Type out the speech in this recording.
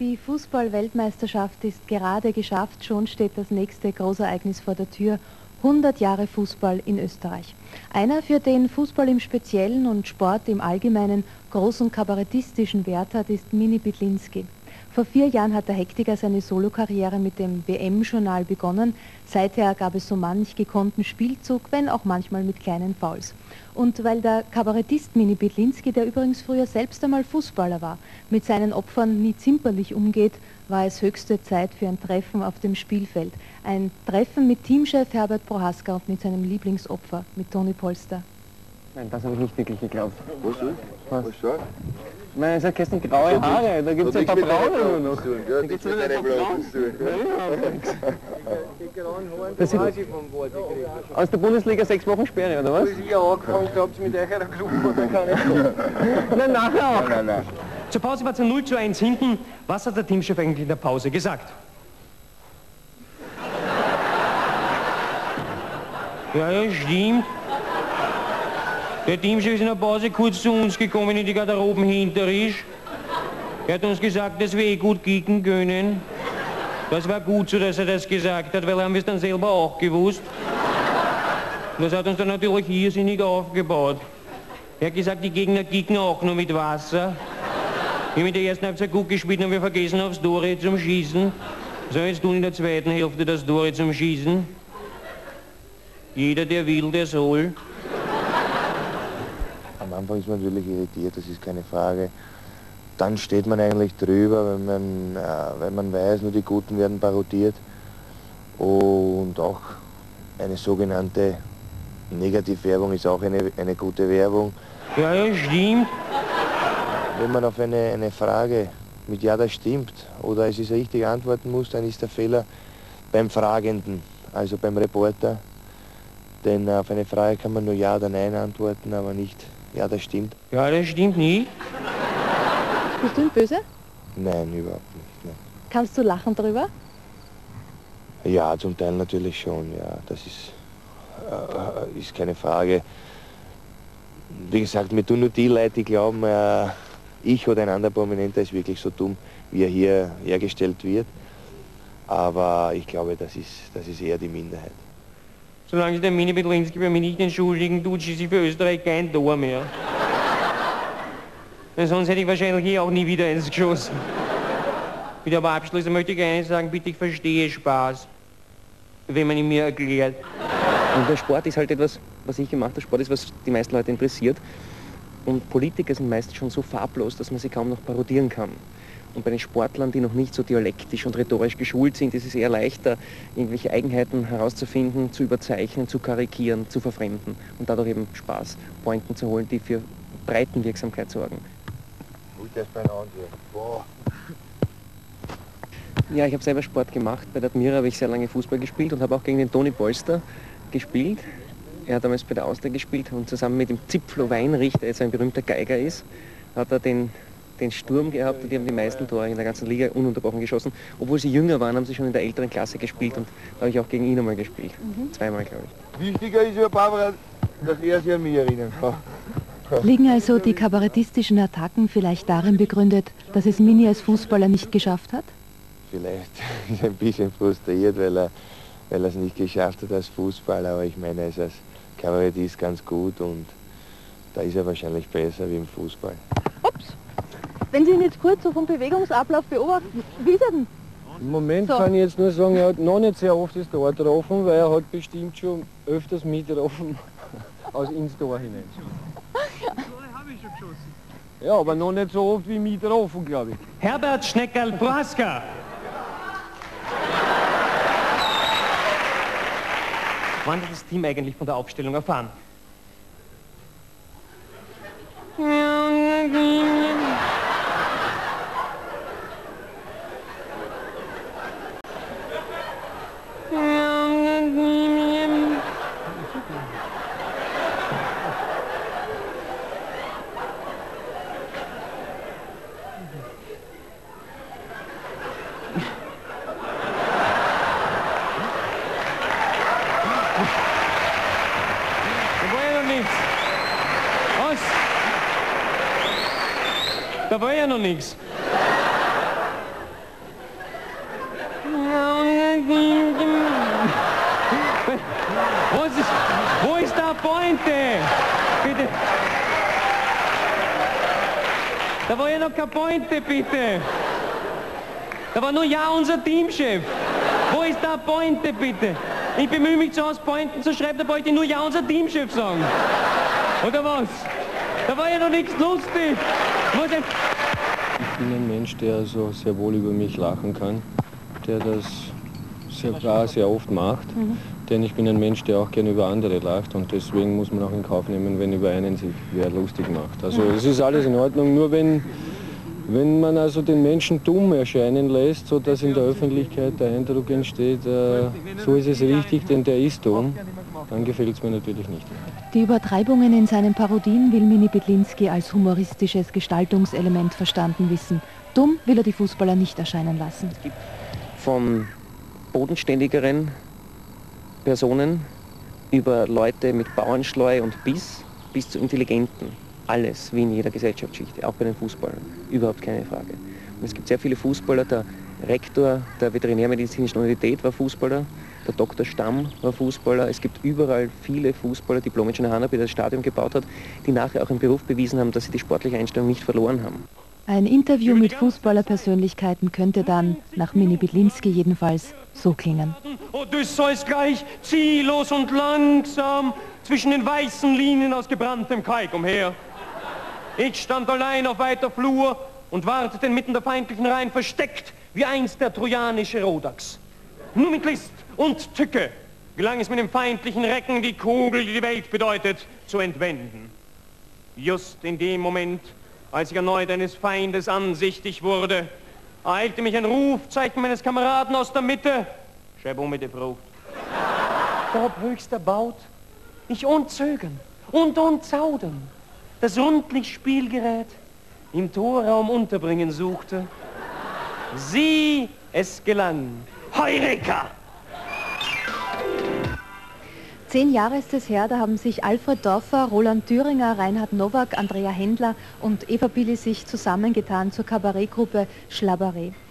Die Fußball-Weltmeisterschaft ist gerade geschafft, schon steht das nächste Großereignis vor der Tür. 100 Jahre Fußball in Österreich. Einer, für den Fußball im Speziellen und Sport im Allgemeinen großen kabarettistischen Wert hat, ist Mini Bydlinski. Vor 4 Jahren hat der Hektiker seine Solokarriere mit dem WM-Journal begonnen. Seither gab es so manch gekonnten Spielzug, wenn auch manchmal mit kleinen Fouls. Und weil der Kabarettist Mini Bydlinski, der übrigens früher selbst einmal Fußballer war, mit seinen Opfern nie zimperlich umgeht, war es höchste Zeit für ein Treffen auf dem Spielfeld. Ein Treffen mit Teamchef Herbert Prohaska und mit seinem Lieblingsopfer, mit Toni Polster. Nein, das habe ich nicht wirklich geglaubt. Was so? Was so? Nein, es hat gestern graue Haare, da gibt es ein paar braune nur noch. Da gibt es keine blauen zu tun. Aus der Bundesliga 6 Wochen Sperre, oder was? Als ich angefangen habe, habt ihr mit euch einer Gruppe, dann kann ich Nein, nachher auch. Nein. Zur Pause war es 0:1 hinten. Was hat der Teamchef eigentlich in der Pause gesagt? Ja, stimmt. Der Teamchef ist in der Pause kurz zu uns gekommen in die Garderoben hinterisch. Er hat uns gesagt, dass wir gut kicken können. Das war gut so, dass er das gesagt hat, weil haben wir es dann selber auch gewusst. Das hat uns dann natürlich irrsinnig aufgebaut. Er hat gesagt, die Gegner kicken auch nur mit Wasser. Wir haben in der ersten Halbzeit gut gespielt und wir vergessen aufs Tore zum Schießen. So, jetzt tun in der zweiten Hälfte das Tore zum Schießen. Jeder, der will, der soll. Am Anfang ist man natürlich irritiert, das ist keine Frage. Dann steht man eigentlich drüber, wenn man weiß, nur die Guten werden parodiert. Und auch eine sogenannte Negativwerbung ist auch eine gute Werbung. Ja, stimmt. Wenn man auf eine Frage mit Ja, das stimmt oder es ist richtig antworten muss, dann ist der Fehler beim Fragenden, also beim Reporter. Denn auf eine Frage kann man nur Ja oder Nein antworten, aber nicht Ja, das stimmt. Ja, das stimmt nicht. Bist du ihm böse? Nein, überhaupt nicht. Nein. Kannst du lachen darüber? Ja, zum Teil natürlich schon, ja. Das ist keine Frage. Wie gesagt, mir tun nur die Leute, die glauben, ich oder ein anderer Prominenter ist wirklich so dumm, wie er hier hergestellt wird. Aber ich glaube, das ist eher die Minderheit. Solange sich der Mini Bydlinski bei mir nicht entschuldigen tut, schieße ich für Österreich kein Tor mehr. Denn sonst hätte ich wahrscheinlich hier auch nie wieder eins geschossen. Wieder aber abschließend möchte ich eines sagen, bitte, ich verstehe Spaß, wenn man ihn mir erklärt. Und der Sport ist halt etwas, was ich gemacht habe. Sport ist, was die meisten Leute interessiert. Und Politiker sind meist schon so farblos, dass man sie kaum noch parodieren kann. Und bei den Sportlern, die noch nicht so dialektisch und rhetorisch geschult sind, ist es eher leichter, irgendwelche Eigenheiten herauszufinden, zu überzeichnen, zu karikieren, zu verfremden und dadurch eben Spaß, Pointen zu holen, die für Breitenwirksamkeit sorgen. Ja, ich habe selber Sport gemacht. Bei der Admira habe ich sehr lange Fußball gespielt und habe auch gegen den Toni Polster gespielt. Er hat damals bei der Austria gespielt und zusammen mit dem Zipflo Weinrich, der jetzt ein berühmter Geiger ist, hat er den Sturm gehabt und die haben die meisten Tore in der ganzen Liga ununterbrochen geschossen. Obwohl sie jünger waren, haben sie schon in der älteren Klasse gespielt und da habe ich auch gegen ihn einmal gespielt. Zweimal, glaube ich. Wichtiger ist ja, Barbara, dass er sich an mich erinnern kann. Liegen also die kabarettistischen Attacken vielleicht darin begründet, dass es Mini als Fußballer nicht geschafft hat? Vielleicht ist er ein bisschen frustriert, weil er es nicht geschafft hat als Fußballer, aber ich meine, er ist als Kabarettist ganz gut und da ist er wahrscheinlich besser wie im Fußball. Ups! Wenn Sie ihn jetzt kurz so vom Bewegungsablauf beobachten, wie ist er denn? Im Moment So. kann ich jetzt nur sagen, er hat noch nicht sehr oft das Tor getroffen, weil er hat bestimmt schon öfters mitgetroffen aus ins Tor hinein. Ja, aber noch nicht so oft wie mitgetroffen, glaube ich. Herbert Schneckerl Prohaska. Wann hat das Team eigentlich von der Aufstellung erfahren? Da war ja noch nichts. Wo ist da Pointe? Bitte. Da war ja noch keine Pointe, bitte. Da war nur ja unser Teamchef. Wo ist da Pointe, bitte? Ich bemühe mich zu Hause Pointen zu schreiben, da wollte ich nur ja unser Teamchef sagen. Oder was? Da war ja noch nichts lustig. Ich bin ein Mensch, der also sehr wohl über mich lachen kann, der das sehr oft macht. Denn ich bin ein Mensch, der auch gerne über andere lacht und deswegen muss man auch in Kauf nehmen, wenn über einen sich wer lustig macht. Also es ist alles in Ordnung, nur wenn man also den Menschen dumm erscheinen lässt, sodass in der Öffentlichkeit der Eindruck entsteht, so ist es richtig, denn der ist dumm, dann gefällt es mir natürlich nicht. Die Übertreibungen in seinen Parodien will Mini Bedlinski als humoristisches Gestaltungselement verstanden wissen. Dumm will er die Fußballer nicht erscheinen lassen. Es gibt von bodenständigeren Personen über Leute mit Bauernschleu und bis zu Intelligenten. Alles, wie in jeder Gesellschaftsschicht, auch bei den Fußballern. Überhaupt keine Frage. Und es gibt sehr viele Fußballer, der Rektor der Veterinärmedizinischen Universität war Fußballer, der Dr. Stamm war Fußballer. Es gibt überall viele Fußballer, Diplom-Ingenieur Hanapi, der das Stadion gebaut hat, die nachher auch im Beruf bewiesen haben, dass sie die sportliche Einstellung nicht verloren haben. Ein Interview mit Fußballerpersönlichkeiten könnte dann, nach Mini Bedlinski jedenfalls, so klingen. Odysseus gleich ziellos und langsam zwischen den weißen Linien aus gebranntem Kalk umher. Ich stand allein auf weiter Flur und wartete inmitten der feindlichen Reihen versteckt wie einst der trojanische Rodax. Nur mit List und Tücke gelang es mir dem feindlichen Recken, die Kugel, die die Welt bedeutet, zu entwenden. Just in dem Moment, als ich erneut eines Feindes ansichtig wurde, ereilte mich ein Rufzeichen meines Kameraden aus der Mitte. Schreib mit der Frucht. Ob höchster Baut, ich unzögern und unzaudern das rundlich Spielgerät im Torraum unterbringen suchte. Sie, es gelang. Heureka! 10 Jahre ist es her, da haben sich Alfred Dorfer, Roland Thüringer, Reinhard Nowak, Andrea Händler und Eva Billy sich zusammengetan zur Kabarettgruppe Schlabaret.